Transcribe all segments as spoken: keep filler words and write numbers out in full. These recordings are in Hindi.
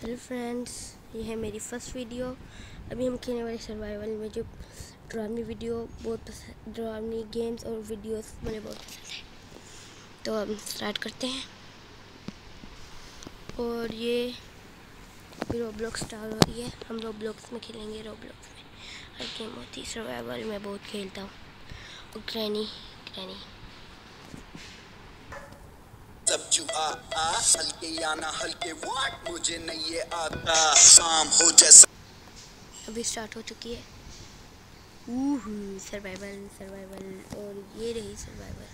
हेलो फ्रेंड्स, ये है मेरी फर्स्ट वीडियो। अभी हम खेलने वाले सर्वाइवल में जो ड्रामी वीडियो बहुत पसंद, ड्रामी गेम्स और वीडियोस मुझे बहुत पसंद है। तो हम स्टार्ट करते हैं। और ये रोब्लॉक्स स्टार्ट हो रही है। हम रोब्लॉक्स में खेलेंगे। रोब्लॉक्स में हर गेम होती है। सर्वाइवल में बहुत खेलता हूँ। और ग्रैनी ग्रैनी सब जुआ आ हल्के या ना हल्के व्हाट मुझे नहीं ये आता शाम हो जैसा। अभी स्टार्ट हो चुकी है। ऊहू सर्वाइवल सर्वाइवल और ये रही सर्वाइवल।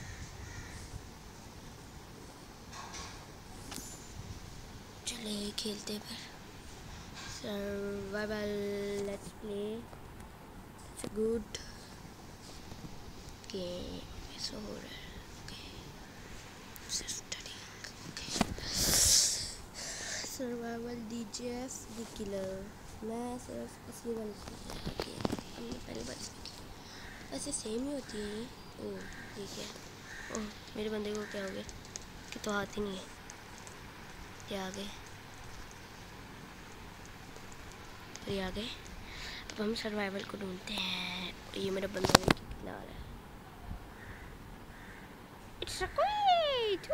चले खेलते हैं फिर survival. Let's play. It's a good game. ऐसा हो रहा है। Survival DJF the killer. मैं सिर्फ इसलिए बन ओके हमने पहली बार इसमें की। वैसे सेम ही होती है ये। ओह ठीक है। ओह मेरे बंदे को क्या हो गया कि तो हाथ ही नहीं है। ये आ गए ये आ गए। अब हम सर्वाइवल को ढूंढते हैं। ये मेरा बंदा मेरे कितना आ रहा है। It's a quit.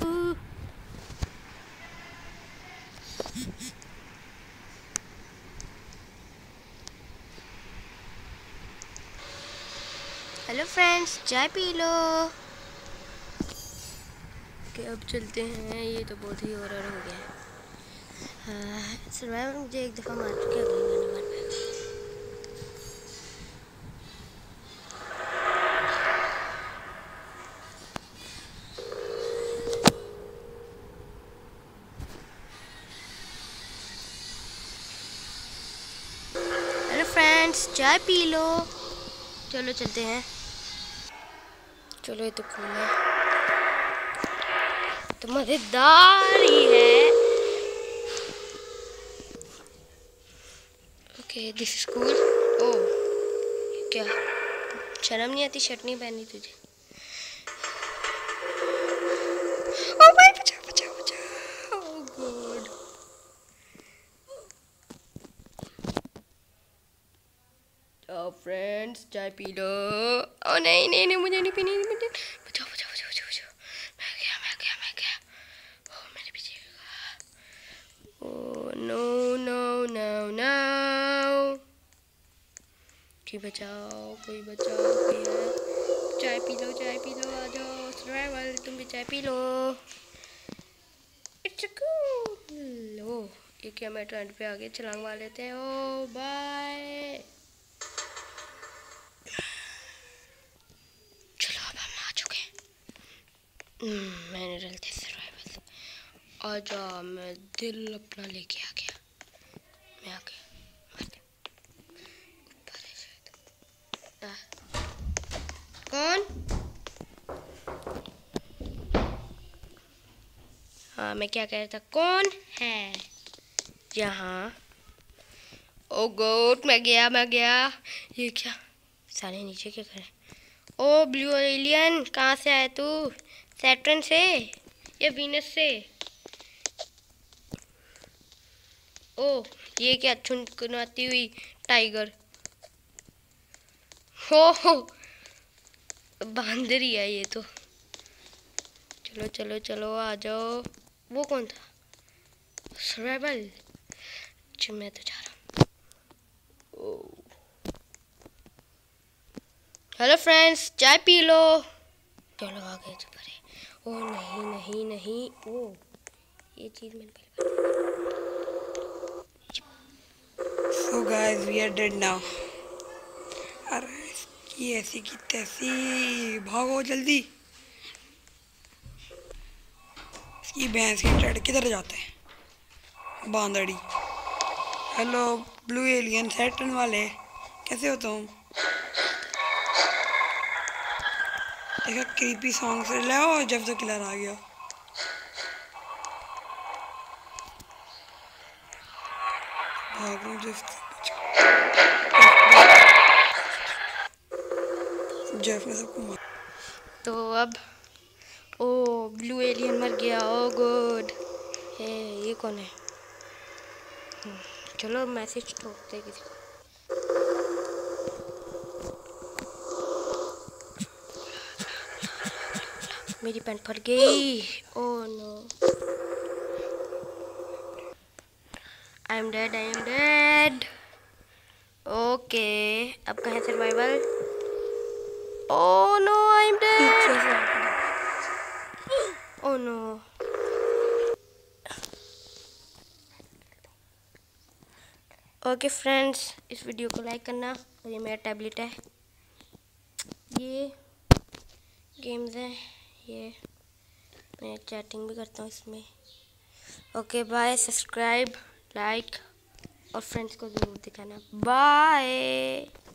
Hello friends, चाय पी लो। ओके अब चलते हैं। ये तो बहुत ही और हो गया है। सर्वाइवल मुझे एक दफ़ा मार चुके, अगली बार नहीं मार पाएगा। हेलो फ्रेंड्स, चाय पी लो। चलो चलते हैं। चलो ये तो कूल है, तो मज़ेदार ही है। Okay this is cool. Oh क्या शर्म नहीं आती शर्ट नहीं पहनी तुझे? ओह भाई बचाओ बचाओ बचाओ। Oh god. तो फ्रेंड्स चाय पी लो। ओह नहीं नहीं नहीं मुझे नहीं पीनी। मुझे बचाओ बचाओ बचाओ बचाओ बचाओ। मैं गया मैं गया मैं गया। ओह मेरे पीछे। Oh no no no no. कोई बचाओ कोई बचाओ कोई है। चाय पी लो चाय पी लो। आ जाओ सर्वाइवल, तुम भी चाय पी लो। It's cool. ओह ये क्या मैं ट्रेंड पे आगे छलांग मार लेते हैं। Oh bye. चलो अब हम आ चुके हैं। मैंने डलते सर्वाइवल। आजा मैं दिल अपना लेके आ गया। मैं आ गया। कौन? हाँ मैं क्या कह रहा था, कौन है यहाँ? ओ गोट मैं गया मैं गया। ये क्या सारे नीचे क्या करे? ओ ब्लू एलियन कहाँ से आया तू? सैटर्न से या वीनस से? ओ ये क्या छुनकुनाती हुई टाइगर। हो हो बांदर ही है ये तो। चलो चलो चलो आ जाओ। वो कौन था? सर्वाइवल। मैं तो जा रहा हूँ। हेलो फ्रेंड्स चाय पी लो। चलो आ गए तो परे। ओ नहीं नहीं नहीं। ओ ये चीज मैंने पहले So guys, we are dead now. अरे इसकी ऐसी की तैसी, भागो जल्दी। इसकी भैंस की टड़ किधर जाते हैं बांदड़ी। हेलो ब्लू एलियन सैटर्न वाले, कैसे हो तुम? देखा क्रीपी सॉन्ग से लाओ जब तो किलर आ गया। भाग रहा हूँ जेफ जेफ ने सबको मार। तो अब ओ ब्लू एलियन मर गया। ओ गुड। हे ये कौन है? चलो मैसेज ठोकते किसी को। मेरी पेन फट गई। Oh no, I am dead, I am dead. Okay, अब कहाँ survival? Oh no, I am dead. Oh no. Okay friends, इस वीडियो को लाइक करना। और ये मेरा टैबलेट है, ये गेम्स हैं, ये मैं चैटिंग भी करता हूँ इसमें। ओके बाय, सब्सक्राइब, लाइक और फ्रेंड्स को ज़रूर दिखाना। बाय।